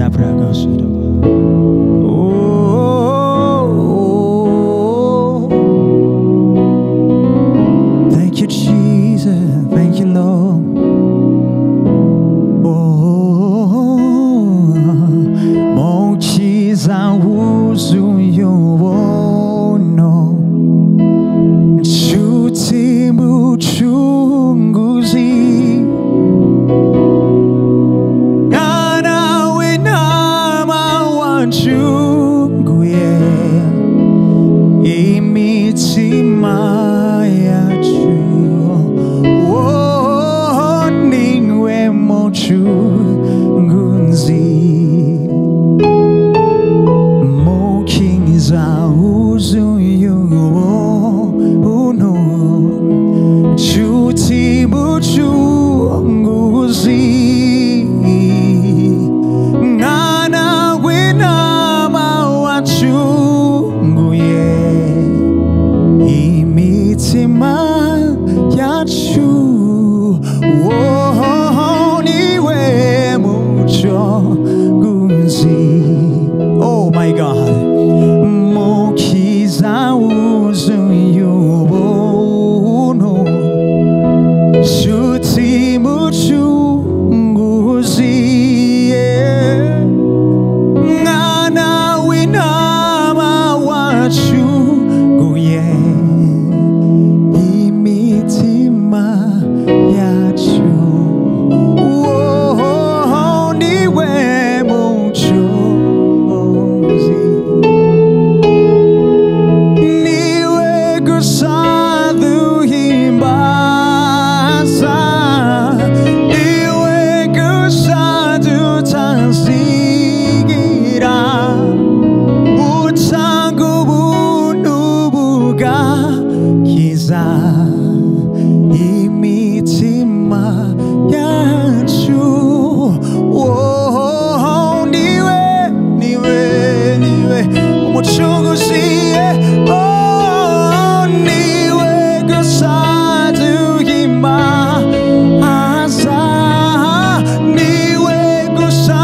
Thank you, Jesus. Thank you, Lord. Mochiza uzu yowono chuti muchunguzi Kana winama wanchunguye imitima yachu ningwe mochunguzi Mochiza uzu yowono chuti muchunguzi Oh my God, Mochiza uzu yowono chuti muchunguzi Ngana winama wachunguye imitima yachu imitima yachu niwe umuchunguzi niwe gusa duhimbaza niwe gusa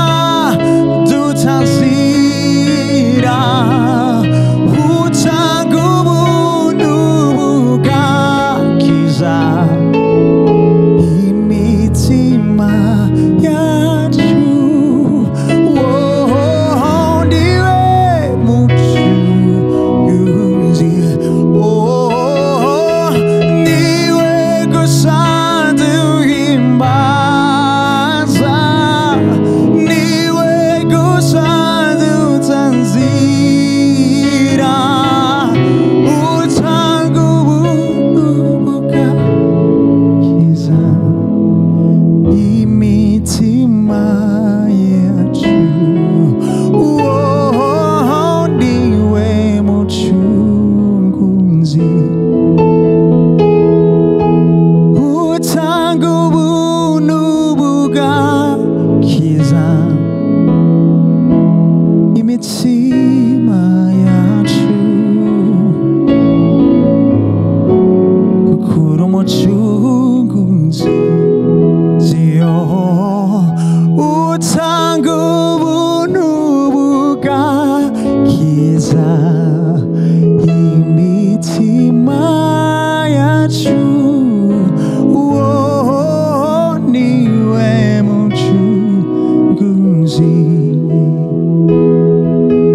dutanzira utanga ubuntu bugakiza imitima yacu niwe mucunguzi niwe gusa duhimbaza niwe gusa dutanzira utanga ubuntu bugakiza imitima yacu niwe mucunguzi utanga ubuntu bugakiza imitima yacu kukura umucunguzi utanga ubuntu bugakiza imitima yacu niwe mucunguzi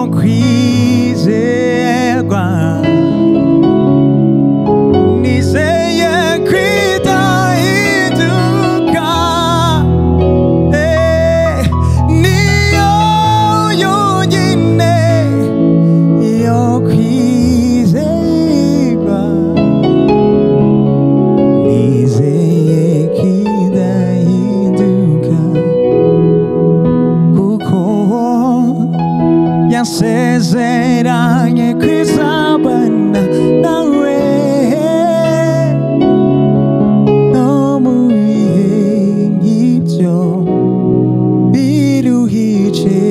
kwizerwa nizeye kwidahinduka niyo yonyine yo kwizerwa nizeye kwidahinduka kuko yasezeranye kwizabana nawe no mu bihe nk'ibyo biruhije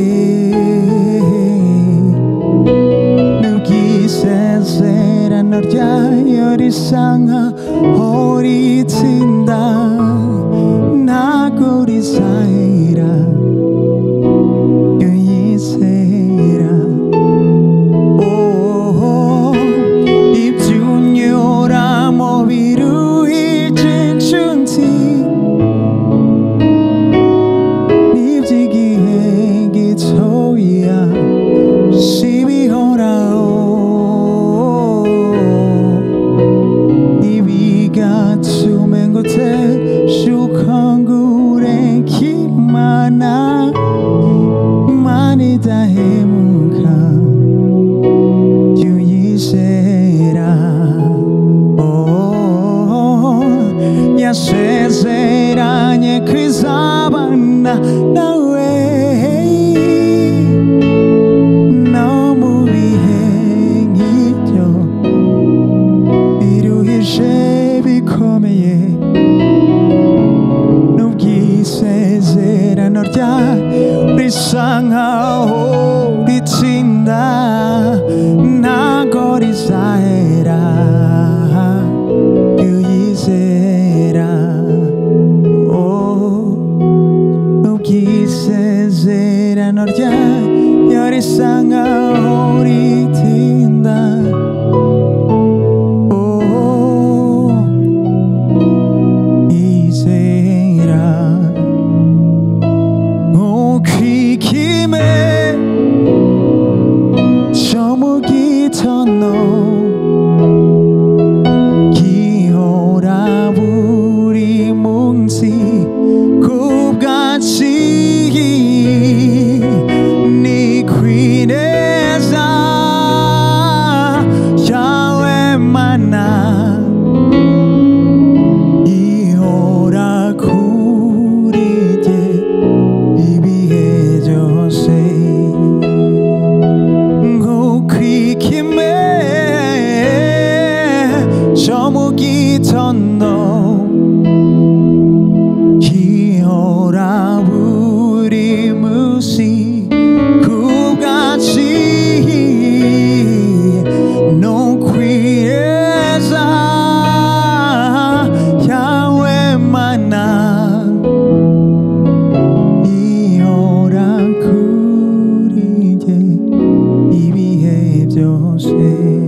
n'ubwisezerano ryayo risa nkaho ritsinda ntago rizahera yizera ibyo unyuramo biruhije inshuti n'iby'igihe gitoya si bihoraho ntibigatume ngo uteshuka ngo ureke Imana Imana idahemuka jya uyizera yasezeranye kwizabana nawe no mu bihe nk'ibyo biruhije bikomeye n'ubwisezerano ryayo risa nkaho ritsinda ntago rizahera yizera n'ubwisezerano ryayo risa nkaho ritinda yizera ukikime cyo mu gitondo gihora buri munsi ku bwaci ni kwineza yawe Mana ihora kuri jye ibihe byose nk'ukwikime cyo mu gitondo gihora buri munsi ku bwaci no kwiyeza yawe Mana ihora kuri jye ibihe byose